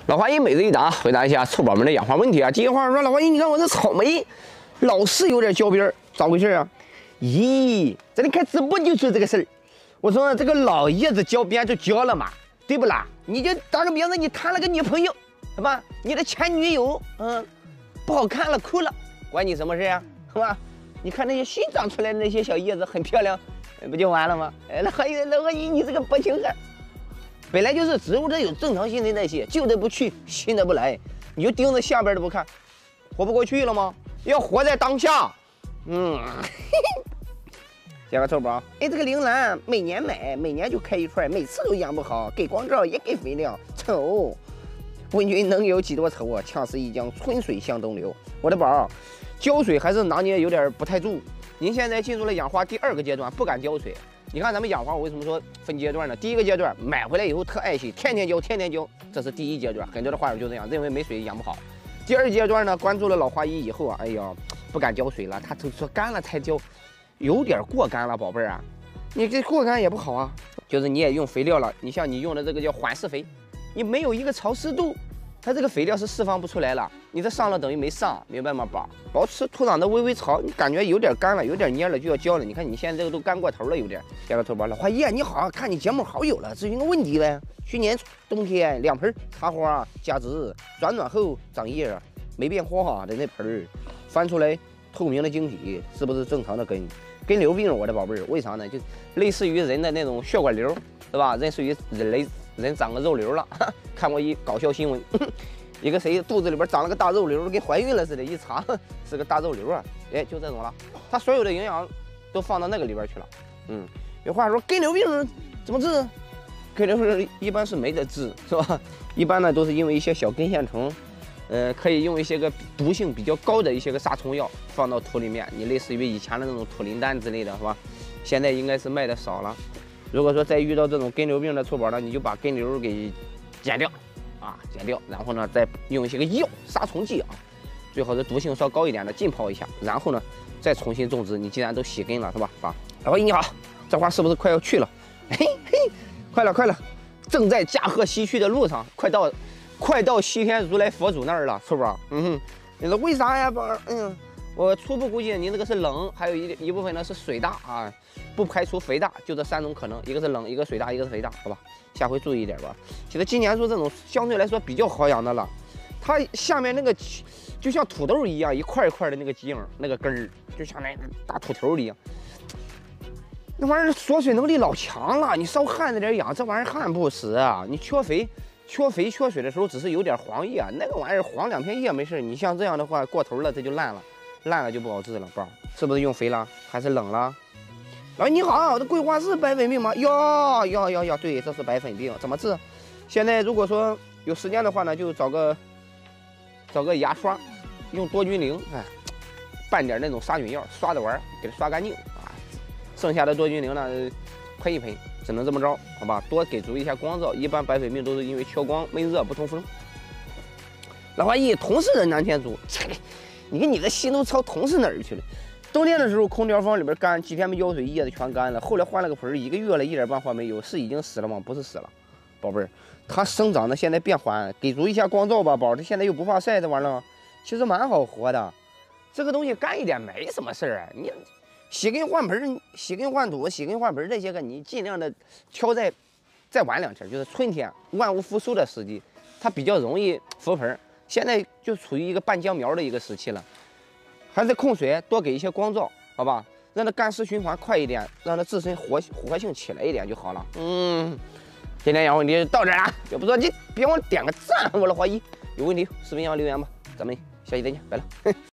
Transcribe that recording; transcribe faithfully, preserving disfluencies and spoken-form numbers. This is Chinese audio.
老花姨每日一答，回答一下臭宝们的养花问题啊。第一话说，老花姨，你看我这草莓老是有点焦边儿，咋回事啊？咦，这里开直播就说这个事儿。我说这个老叶子焦边就焦了嘛，对不啦？你就打个比方说，你谈了个女朋友，是吧？你的前女友，嗯，不好看了，哭了，关你什么事呀、啊？是吧？你看那些新长出来的那些小叶子很漂亮，不就完了吗？哎，老花姨，老花姨，你这个薄情汉。本来就是植物它有正常新陈代谢，旧的不去，新的不来，你就盯着下边的不看，活不过去了吗？要活在当下。嗯，下个臭宝，哎，这个铃兰每年买，每年就开一串，每次都养不好，给光照也给肥料，丑。问君能有几多愁啊？恰似一江春水向东流。我的宝，浇水还是拿捏有点不太住。您现在进入了养花第二个阶段，不敢浇水。你看咱们养花，我为什么说分阶段呢？第一个阶段买回来以后特爱惜，天天浇，天天浇，这是第一阶段。很多的花友就这样，认为没水养不好。第二阶段呢，关注了老花姨以后啊，哎呀，不敢浇水了，他都说干了才浇，有点过干了，宝贝儿啊，你这过干也不好啊。就是你也用肥料了，你像你用的这个叫缓释肥，你没有一个潮湿度，它这个肥料是释放不出来了，你这上了等于没上，明白吗，宝？保持土壤的微微潮，你感觉有点干了，有点蔫了，就要浇了。你看你现在这个都干过头了，有点。下个臭宝，老花姨你好，看你节目好久了，咨询个问题呗。去年冬天两盆茶花加植，转暖后长叶，没变化的那盆翻出来透明的晶体，是不是正常的根？根瘤病，我的宝贝儿，为啥呢？就类似于人的那种血管瘤，对吧？类似于人类人长个肉瘤了。看过一搞笑新闻。一个谁肚子里边长了个大肉瘤，跟怀孕了似的，一查是个大肉瘤啊！哎，就这种了，它所有的营养都放到那个里边去了。嗯，有话说根瘤病怎么治？根瘤病一般是没得治，是吧？一般呢都是因为一些小根线虫，呃，可以用一些个毒性比较高的一些个杀虫药放到土里面，你类似于以前的那种土灵丹之类的，是吧？现在应该是卖的少了。如果说再遇到这种根瘤病的臭宝呢，你就把根瘤给剪掉。啊，剪掉，然后呢，再用一些个药杀虫剂啊，最好是毒性稍高一点的浸泡一下，然后呢，再重新种植。你既然都洗根了，是吧？啊，老花姨你好，这花是不是快要去了？嘿嘿，快了快了，正在驾鹤西去的路上，快到，快到西天如来佛祖那儿了，是不是？嗯哼，你说为啥呀，宝儿？嗯，我初步估计您这个是冷，还有一一部分呢是水大啊，不排除肥大，就这三种可能，一个是冷，一个水大，一个是肥大，好吧？下回注意一点吧。其实今年说这种相对来说比较好养的了，它下面那个就像土豆一样，一块一块的那个茎，那个根儿，就像那大土头一样。那玩意儿锁水能力老强了，你稍旱着点养，这玩意儿旱不死啊！你缺肥、缺肥、缺水的时候，只是有点黄叶，那个玩意儿黄两片叶没事。你像这样的话，过头了这就烂了，烂了就不好治了，宝，是不是用肥了还是冷了？老你好，这桂花是白粉病吗？哟哟哟哟，对，这是白粉病，怎么治？现在如果说有时间的话呢，就找个找个牙刷，用多菌灵，哎，拌点那种杀菌药，刷着玩，给它刷干净啊。剩下的多菌灵呢，喷一喷，只能这么着，好吧？多给足一下光照，一般白粉病都是因为缺光、闷热、不通风。老花姨，同是人南天竺，你跟你的心都朝同是哪儿去了？冬天的时候，空调房里边干，几天没浇水，叶子全干了。后来换了个盆，一个月了，一点办法没有。是已经死了吗？不是死了，宝贝儿，它生长的现在变缓，给足一下光照吧，宝。它现在又不怕晒，这玩意儿其实蛮好活的。这个东西干一点没什么事儿啊。你洗根换盆，洗根换土，洗根换盆这些个，你尽量的挑在再晚两天，就是春天万物复苏的时机，它比较容易浮盆。现在就处于一个半僵苗的一个时期了。还是控水，多给一些光照，好吧，让它干湿循环快一点，让它自身活活性起来一点就好了。嗯，今天养问题到这儿了，要不着急，别忘点个赞，我的花姨。有问题视频上留言吧，咱们下期再见，拜了。